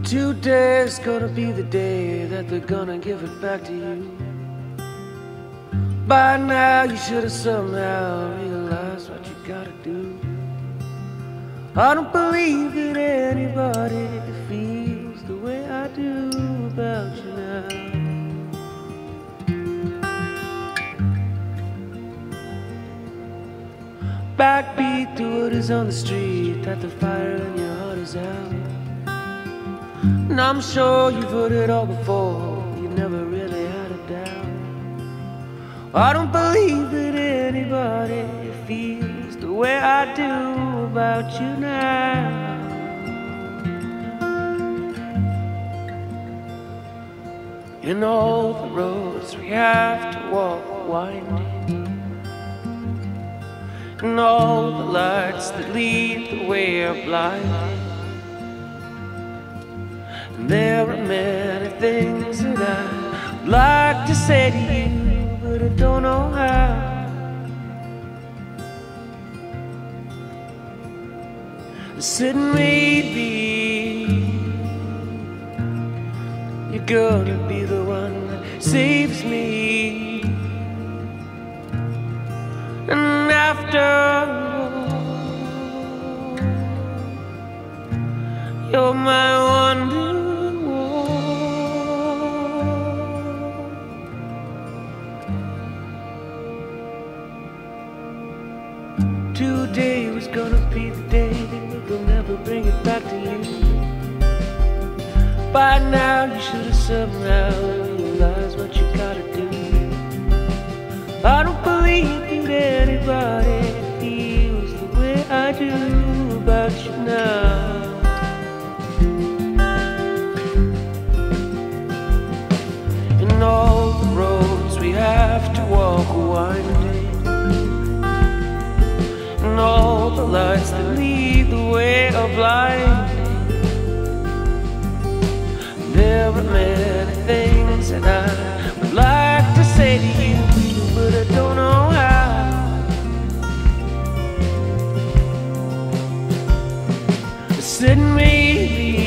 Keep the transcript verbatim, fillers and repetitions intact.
Today's gonna be the day that they're gonna give it back to you. By now you should have somehow realized what you gotta do. I don't believe that anybody feels the way I do about you now. Backbeat to what is on the street, that the fire in your heart is out. And I'm sure you've heard it all before, you never really had a doubt. I don't believe that anybody feels the way I do about you now. In all the roads we have to walk winding, and all the lights that lead the way are blinding. And there are many things that I'd like to say to you, but I don't know how. Said maybe you're gonna be the one that saves me. And after all, you're my Wonderwall. Today was gonna be the day that they'll never bring it back to you. By now you should have somehow realized what you gotta do. I don't believe that anybody feels the way I do about you now. In all the roads we have to walk winding, and all the lights that lead the way are blinding. There are many things that I would like to say to you, but I don't know how. I said maybe